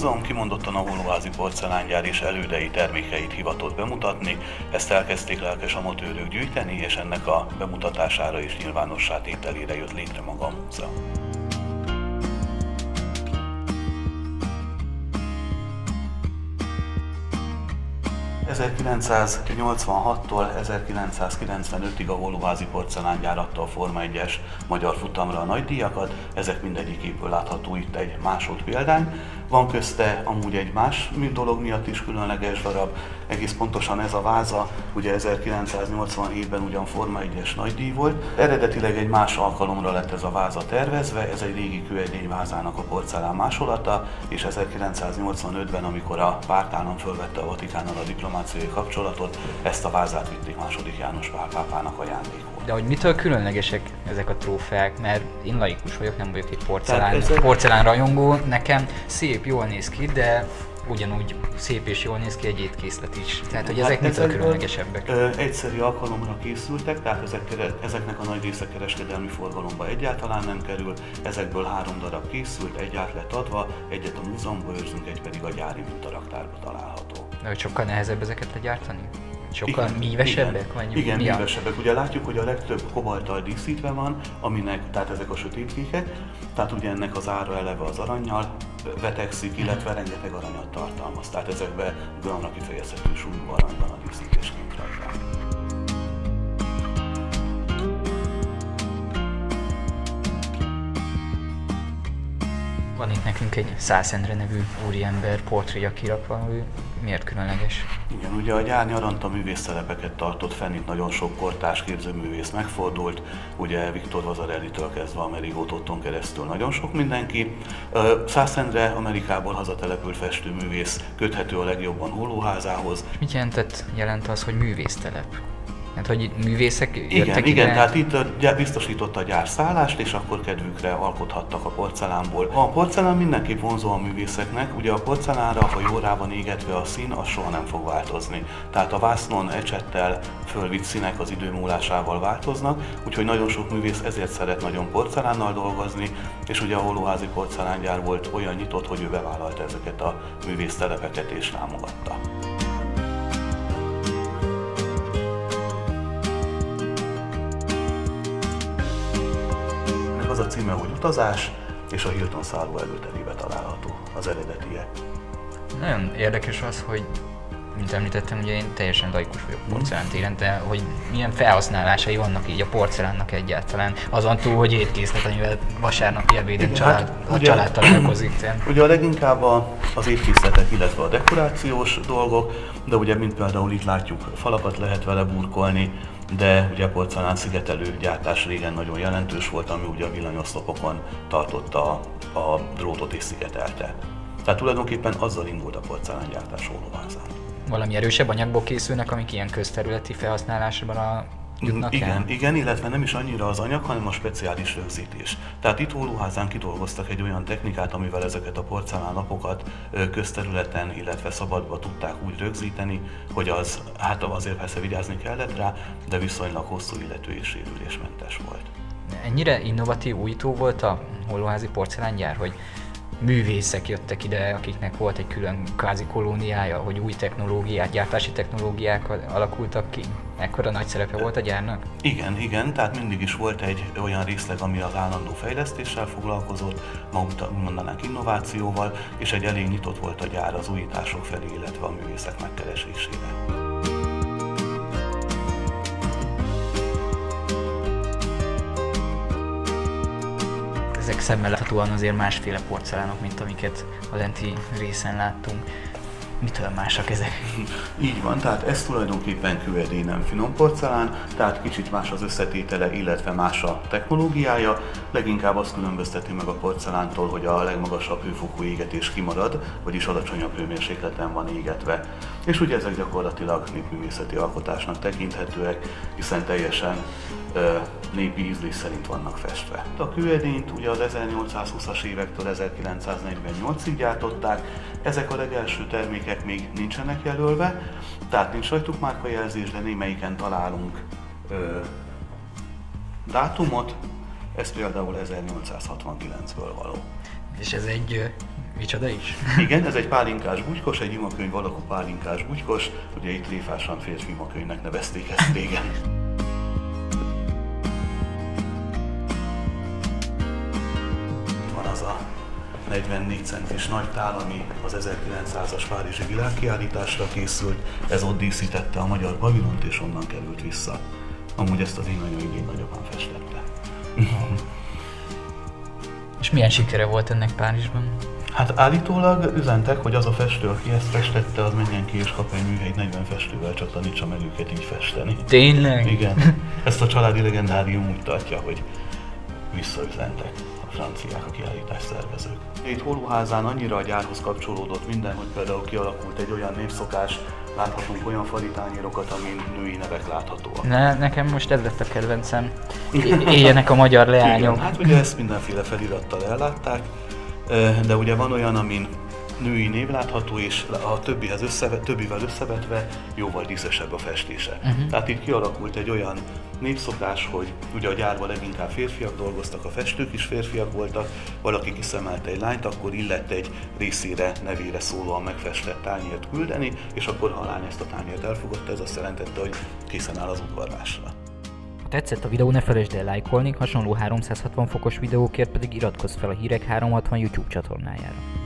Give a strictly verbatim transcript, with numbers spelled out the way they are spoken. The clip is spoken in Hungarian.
múzeum kimondottan a Hóloházi porcelángyár és elődei termékeit hivatott bemutatni, ezt elkezdték lelkes amatőrök gyűjteni, és ennek a bemutatására és nyilvánossá tételére jött létre maga a múzeum. ezerkilencszáznyolcvanhattól ezerkilencszázkilencvenötig a Hóloházi porcelángyár adta a Forma egyes magyar futamra a nagydíjakat, ezek mindegyikéből látható itt egy másodpéldány. Van közte amúgy egy más dolog miatt is különleges darab, egész pontosan ez a váza, ugye ezerkilencszáznyolcvanhétben ugyan Forma egyes nagydíj volt, eredetileg egy más alkalomra lett ez a váza tervezve, ez egy régi kőedény vázának a porcelán másolata, és ezerkilencszáznyolcvanötben, amikor a pártállam fölvette a Vatikánnal a diplomáciai kapcsolatot, ezt a vázát vitték második János Pál pápának ajándékul. De hogy mitől különlegesek ezek a trófeák, mert én laikus vagyok, nem vagyok egy porcelán, ezek... porcelán rajongó, nekem szép, jól néz ki, de ugyanúgy szép és jól néz ki egy étkészlet is. Tehát, hogy ezek hát mitől különlegesebbek? Ö, egyszerű alkalomra készültek, tehát ezek, ezeknek a nagy része kereskedelmi forgalomba egyáltalán nem kerül. Ezekből három darab készült, egy át lett adva, egyet a múzeumban őrzünk, egy pedig a gyári mintaraktárban található. De hogy sokkal nehezebb ezeket legyártani? Sokkal igen, mívesebbek? Igen, vagy igen mívesebbek. Ugye látjuk, hogy a legtöbb kobalttal díszítve van, aminek, tehát ezek a sötétkékek, tehát ugye ennek az ára eleve az arannyal vetekszik, illetve rengeteg aranyat tartalmaz. Tehát ezekben gramra kifejezhető súlyú arany van a díszítésként rajta. Van itt nekünk egy Szász Endre nevű úriember portréja kirakva, ő miért különleges? Igen, ugye a gyár nyaranta művésztelepeket tartott fenn, itt nagyon sok kortárs képzőművész megfordult, ugye Viktor Vasarellitől kezdve Amerigo Totton keresztül nagyon sok mindenki. Szász Endre Amerikából hazatelepült festőművész, köthető a legjobban Hóloházához. Mit jelentett, jelent az, hogy művésztelep? Hát, hogy művészek jöttek igen, ide? Igen, tehát itt biztosította a gyár szállást, és akkor kedvükre alkothattak a porcelánból. A porcelán mindenképp vonzó a művészeknek, ugye a porcelánra, ha jól rá van égetve a szín, az soha nem fog változni. Tehát a vásznon ecsettel fölvitt színek az idő múlásával változnak, úgyhogy nagyon sok művész ezért szeret nagyon porcelánnal dolgozni, és ugye a Hóloházi porcelángyár volt olyan nyitott, hogy ő bevállalta ezeket a művésztelepeket és támogatta. Az a címe, hogy Utazás, és a Hilton szálló előterébe található az eredetie. Nagyon érdekes az, hogy, mint említettem, ugye én teljesen laikus vagyok porcelántéren, de hogy milyen felhasználásai vannak így a porcelánnak egyáltalán, azon túl, hogy étkészlet, amivel vasárnapi ebéden család, hát, a ugye, család találkozik. Ugye a leginkább az étkészletek, illetve a dekorációs dolgok, de ugye mint például itt látjuk, falakat lehet vele burkolni, de ugye a porcelán szigetelő gyártás régen nagyon jelentős volt, ami ugye a villanyoszlopokon tartotta a, a drótot és szigetelte. Tehát tulajdonképpen azzal indult a porcelángyártás Hóloházán. Valami erősebb anyagból készülnek, amik ilyen közterületi felhasználásban a jutnak igen, el? Igen, illetve nem is annyira az anyag, hanem a speciális rögzítés. Tehát itt Hóloházán kidolgoztak egy olyan technikát, amivel ezeket a porcelánlapokat közterületen, illetve szabadba tudták úgy rögzíteni, hogy az, hát azért persze vigyázni kellett rá, de viszonylag hosszú életű és sérülésmentes volt. Ennyire innovatív, újító volt a Hóloházi porcelángyár, hogy művészek jöttek ide, akiknek volt egy külön kvázi kolóniája, hogy új technológiák, gyártási technológiák alakultak ki. Ekkora nagy szerepe volt a gyárnak? Igen, igen, tehát mindig is volt egy olyan részleg, ami az állandó fejlesztéssel foglalkozott, ma mondanánk innovációval, és egy elég nyitott volt a gyár az újítások felé, illetve a művészek megkeresésére. Ezek szemmel láthatóan azért másféle porcelánok, mint amiket a lenti részen láttunk. Mitől másak ezek? Így van, tehát ez tulajdonképpen kőedény, nem finom porcelán, tehát kicsit más az összetétele, illetve más a technológiája. Leginkább azt különbözteti meg a porcelántól, hogy a legmagasabb hőfokú égetés kimarad, vagyis alacsonyabb hőmérsékleten van égetve. És ugye ezek gyakorlatilag népművészeti alkotásnak tekinthetőek, hiszen teljesen ö, népi ízlés szerint vannak festve. A kőedényt ugye az ezernyolcszázhúszas évektől ezerkilencszáznegyvennyolcig gyártották, ezek a legelső termékek még nincsenek jelölve, tehát nincs rajtuk márkajelzés, de némelyiken találunk ö, dátumot, ez például ezernyolcszázhatvankilencből való. És ez egy... micsoda is? Igen, ez egy pálinkás bugykos, egy imakönyv alakú pálinkás bugykos, ugye itt tréfásan férfi imakönyvnek nevezték ezt régen. Van az a negyvennégy centis nagy tál, ami az ezerkilencszázas párizsi világkiállításra készült, ez ott díszítette a magyar pavilont, és onnan került vissza. Amúgy ezt az én nagyon nagyobban festette. És milyen sikere volt ennek Párizsban? Hát állítólag üzentek, hogy az a festő, aki ezt festette, az menjen ki és kap egy műhelyt negyven festővel, csak tanítsa meg őket így festeni. Tényleg? Igen. Ezt a családi legendárium úgy tartja, hogy visszaüzentek a franciák, a kiállítás szervezők. Itt Hóruházán annyira a gyárhoz kapcsolódott minden, hogy például kialakult egy olyan névszokás, láthatunk olyan faritányérokat, amin női nevek láthatóak. Ne, nekem most ez lett a kedvencem. Éljenek a magyar leányok. Igen, hát ugye ezt mindenféle felirattal ellátták, de ugye van olyan, amin női név látható, és a többihez összevet, többivel összevetve jóval díszesebb a festése. Uh-huh. Tehát itt kialakult egy olyan népszokás, hogy ugye a gyárban leginkább férfiak dolgoztak, a festők is férfiak voltak, valaki kiszemelte egy lányt, akkor illett egy részére, nevére szólóan megfestett tányért küldeni, és akkor ha a lány ezt a tányért elfogadta, ez azt jelentette, hogy készen áll az udvarlásra. Ha tetszett a videó, ne felejtsd el lájkolni, hasonló háromszázhatvan fokos videókért pedig iratkozz fel a Hírek háromszázhatvan YouTube csatornájára.